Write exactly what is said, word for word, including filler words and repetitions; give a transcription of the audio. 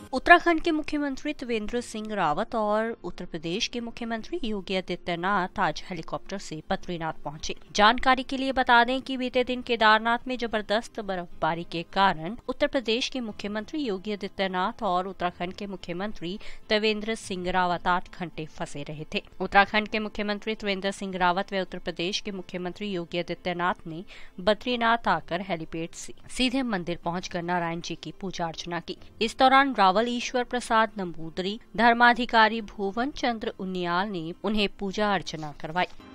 उत्तराखंड के मुख्यमंत्री त्रिवेंद्र सिंह रावत और उत्तर प्रदेश के मुख्यमंत्री योगी आदित्यनाथ आज हेलीकॉप्टर से बद्रीनाथ पहुंचे। जानकारी के लिए बता दें कि बीते दिन केदारनाथ में जबरदस्त बर्फबारी के कारण उत्तर प्रदेश के मुख्यमंत्री योगी आदित्यनाथ और उत्तराखंड के मुख्यमंत्री त्रिवेंद्र सिंह रावत आठ घंटे फंसे रहे थे। उत्तराखंड के मुख्यमंत्री त्रिवेंद्र सिंह रावत व उत्तर प्रदेश के मुख्यमंत्री योगी आदित्यनाथ ने बद्रीनाथ आकर हेलीपैड से सीधे मंदिर पहुंचकर नारायण जी की पूजा अर्चना की। इस दौरान रावल ईश्वर प्रसाद नंबूदरी, धर्माधिकारी भुवन चंद्र उनियाल ने उन्हें पूजा अर्चना करवाई।